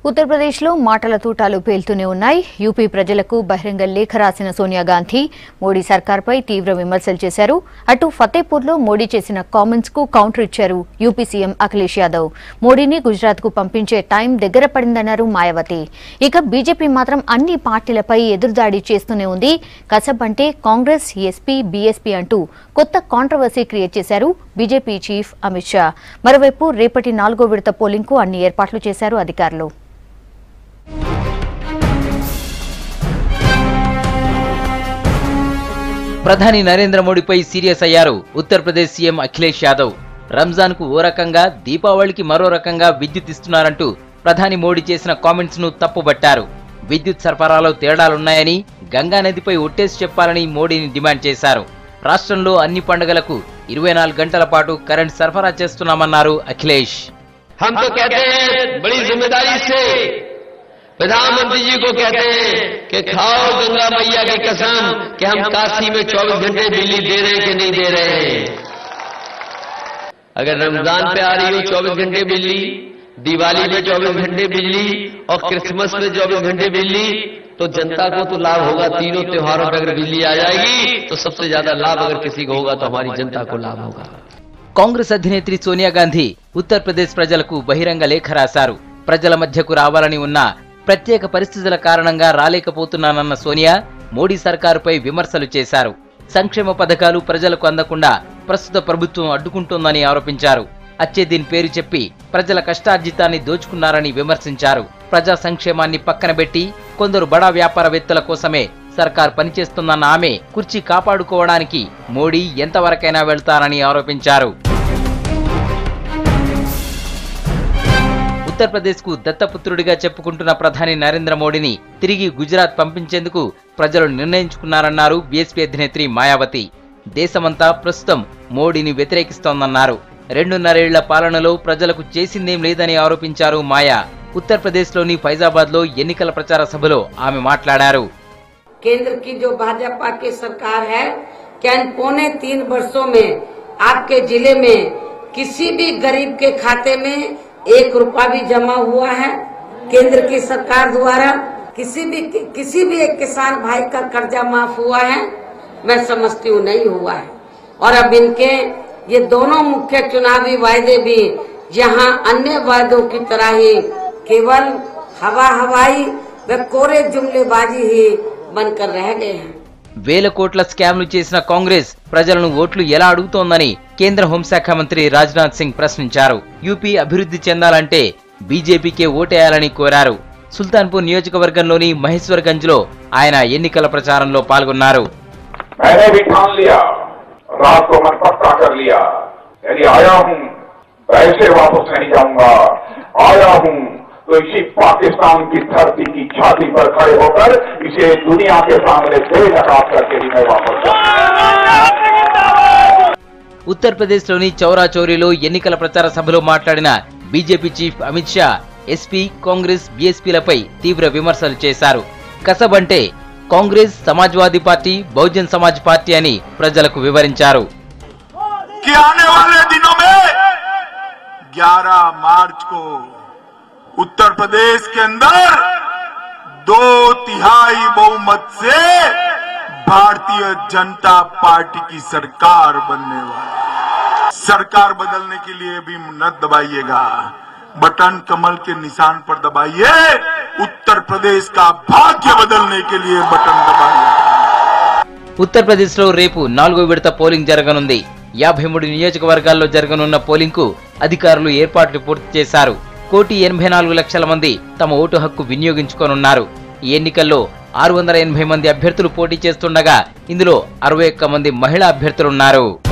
ఉత్తరప్రదేశ్లో మాటల తూటాలు పేలుతూనే ఉన్నాయి. యూపీ ప్రజలకు బహిరంగ లేఖ రాసిన సోనియా గాంధీ మోడీ సర్కార్పై తీవ్ర విమర్శలు చేశారు. అటు ఫతేపూర్లో మోడీ చేసిన కామెంట్స్ కు కౌంటర్ ఇచ్చారు యూపీ సీఎం అఖిలేష్ యాదవ్. మోడీని గుజరాత్ కు పంపించే టైం దగ్గర పడిందన్నారు మాయావతి. ఇక బీజేపీ మాత్రం అన్ని పార్టీలపై ఎదురుదాడి చేస్తూనే ఉంది. కసబ్ అంటే కాంగ్రెస్, ఎస్పీ, బీఎస్పీ అంటూ కొత్త కాంట్రవర్సీ క్రియేట్ చేశారు బీజేపీ చీఫ్ అమిత్ షా. మరోవైపు రేపటి 4వ విడత పోలింగ్ కు అన్ని ఏర్పాట్లు చేశారు అధికారులు. ప్రధాని నరేంద్ర మోడీపై సీరియస్ అయ్యారు ఉత్తరప్రదేశ్ సీఎం అఖిలేష్ యాదవ్. రంజాన్ కు ఓ రకంగా, దీపావళికి మరో రకంగా విద్యుత్ ఇస్తున్నారంటూ ప్రధాని మోడీ చేసిన కామెంట్స్ ను తప్పుబట్టారు. విద్యుత్ సరఫరాలో తేడాలున్నాయని, గంగా నదిపై ఒట్టేసి చెప్పాలని మోడీని డిమాండ్ చేశారు. రాష్ట్రంలో అన్ని పండుగలకు 24 గంటల పాటు కరెంట్ సరఫరా చేస్తున్నామన్నారు అఖిలేష్. प्रधानमंत्री जी को कहते हैं कि खाओ गंगा मैया की कसम कि हम काशी में 24 घंटे बिजली दे रहे हैं कि नहीं दे रहे हैं। अगर रमजान पे आ रही हो 24 घंटे बिजली, दिवाली पे 24 घंटे बिजली और क्रिसमस में 24 घंटे बिजली, तो जनता को तो लाभ होगा। तीनों त्योहारों पर अगर बिजली आ जाएगी तो सबसे ज्यादा लाभ अगर किसी को होगा तो हमारी जनता को लाभ होगा। కాంగ్రెస్ అధినేత్రి సోనియా గాంధీ ఉత్తరప్రదేశ్ ప్రజలకు బహిరంగ లేఖ రాశారు. ప్రజల మధ్యకు రావాలని ఉన్న ప్రత్యేక పరిస్థితుల కారణంగా రాలేకపోతున్నానన్న సోనియా మోడీ సర్కారుపై విమర్శలు చేశారు. సంక్షేమ పథకాలు ప్రజలకు అందకుండా ప్రస్తుత ప్రభుత్వం అడ్డుకుంటోందని ఆరోపించారు. అచ్చేదిన్ పేరు చెప్పి ప్రజల కష్టార్జితాన్ని దోచుకున్నారని విమర్శించారు. ప్రజా సంక్షేమాన్ని పక్కనబెట్టి కొందరు బడా వ్యాపారవేత్తల కోసమే సర్కార్ పనిచేస్తుందన్న ఆమె కుర్చీ కాపాడుకోవడానికి మోడీ ఎంతవరకైనా వెళ్తారని ఆరోపించారు. ఉత్తరప్రదేశ్ కు దత్తపుత్రుడిగా చెప్పుకుంటున్న ప్రధాని నరేంద్ర మోడీని తిరిగి గుజరాత్ పంపించేందుకు ప్రజలు నిర్ణయించుకున్నారన్నారు బీఎస్పీ అధినేత్రి మాయావతి. దేశమంతా ప్రస్తుతం మోడీని వ్యతిరేకిస్తోందన్నారు. 2.5 ఏళ్ల పాలనలో ప్రజలకు చేసిందేం లేదని ఆరోపించారు మాయా. ఉత్తరప్రదేశ్ లోని ఫైజాబాద్ లో ఎన్నికల ప్రచార సభలో ఆమె మాట్లాడారు. केंद्र की जो भाजपा की सरकार है, क्या इन 3.25 वर्षों में आपके जिले में किसी भी गरीब के खाते में 1 रुपया भी जमा हुआ है? केंद्र की सरकार द्वारा किसी भी एक किसान भाई का कर्जा माफ हुआ है? मैं समझती हूँ नहीं हुआ है। और अब इनके ये दोनों मुख्य चुनावी वायदे भी जहाँ अन्य वायदों की तरह ही केवल हवाई व कोरे जुमलेबाजी ही बनकर रह गए हैं. వేల కోట్ల స్కామ్లు చేసిన కాంగ్రెస్ ప్రజలను ఓట్లు ఎలా అడుగుతోందని కేంద్ర హోంశాఖ మంత్రి రాజ్నాథ్ సింగ్ ప్రశ్నించారు. యూపీ అభివృద్ధి చెందాలంటే బీజేపీకే ఓటేయాలని కోరారు. సుల్తాన్పూర్ నియోజకవర్గంలోని మహేశ్వర్గంజ్ లో ఆయన ఎన్నికల ప్రచారంలో పాల్గొన్నారు. तो इसी पाकिस्तान की धरती की छाती पर खड़े होकर इसे दुनिया के सामने बेनकाब करके ही मैं वापस ఉత్తరప్రదేశ్ లోని చౌరా చౌరీలో ఎన్నికల ప్రచార సభలో మాట్లాడిన BJP chief Amit Shah SP, Congress, బీఎస్పీలపై తీవ్ర విమర్శలు చేశారు. కసబ్ అంటే కాంగ్రెస్, సమాజ్వాదీ పార్టీ, బహుజన్ సమాజ్ పార్టీ అని ప్రజలకు వివరించారు. 11 मार्च को उत्तर प्रदेश के अंदर 2/3 बहुमत से भारतीय जनता पार्टी की सरकार बनने वाली है। सरकार बदलने के लिए भी न दबाइएगा, बटन कमल के निशान पर दबाइए। उत्तर प्रदेश का भाग्य बदलने के लिए बटन दबाइए. ఉత్తరప్రదేశ్ లో రేపు 4వ విడత పోలింగ్ జరగనుంది. 53 నియోజకవర్గాల్లో జరగనున్న పోలింగ్ కు అధికారులు ఏర్పాట్లు పూర్తి చేశారు. 1,84,00,000 మంది తమ ఓటు హక్కు వినియోగించుకోనున్నారు. ఈ ఎన్నికల్లో 680 మంది అభ్యర్థులు పోటీ చేస్తుండగా ఇందులో 61 మంది మహిళా అభ్యర్థులున్నారు.